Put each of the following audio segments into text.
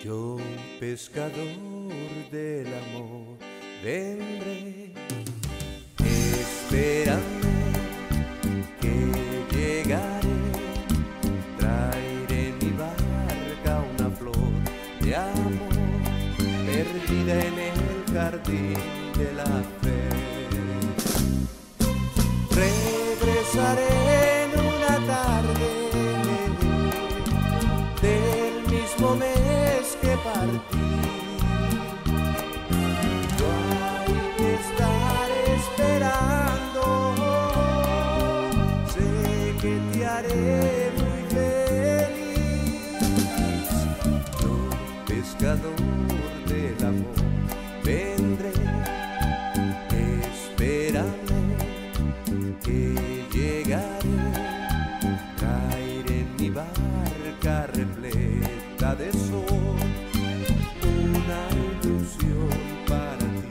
Yo, pescador del amor, vendré esperando que llegaré. Traeré en mi barca una flor de amor perdida en el jardín de la fe. Regresaré en una tarde del mismo mes que partí. Yo hay que estar esperando, sé que te haré muy feliz. Yo, pescador del amor, vendré esperando que llegaré. Traeré en mi barca repleta de sol una ilusión para ti.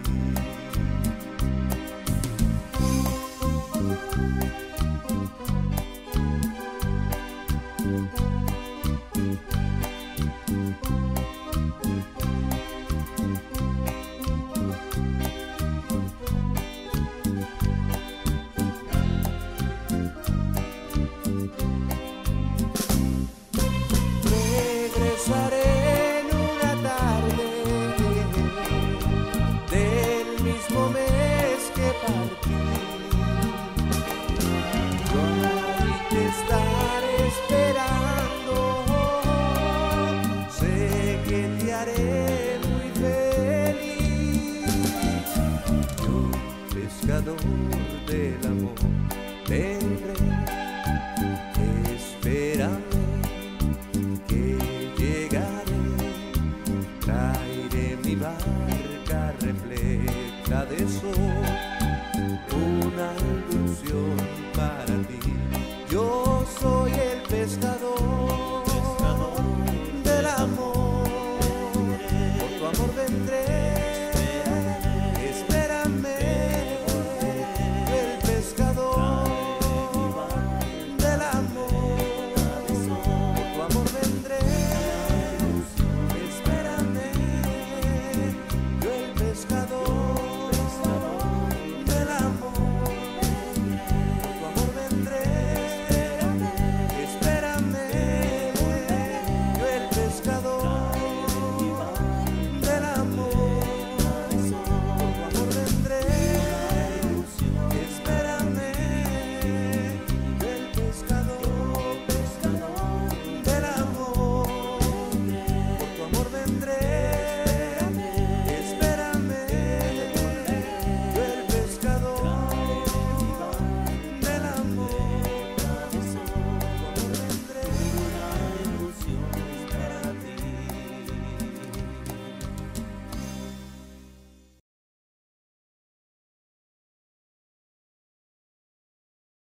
Regresaré en una tarde del mismo mes que partí. Yo hay que estar esperando, sé que te haré muy feliz. Yo, pescador del amor, vendré esperando que llegaré. Traeré mi barca repleta de sol una ilusión para ti. Yo soy el pescador del amor, por tu amor vendré. Espérame, el pescador del amor, por tu amor vendré. Espérame, yo el pescador del amor, por tu amor vendré. Espérame, yo el pescador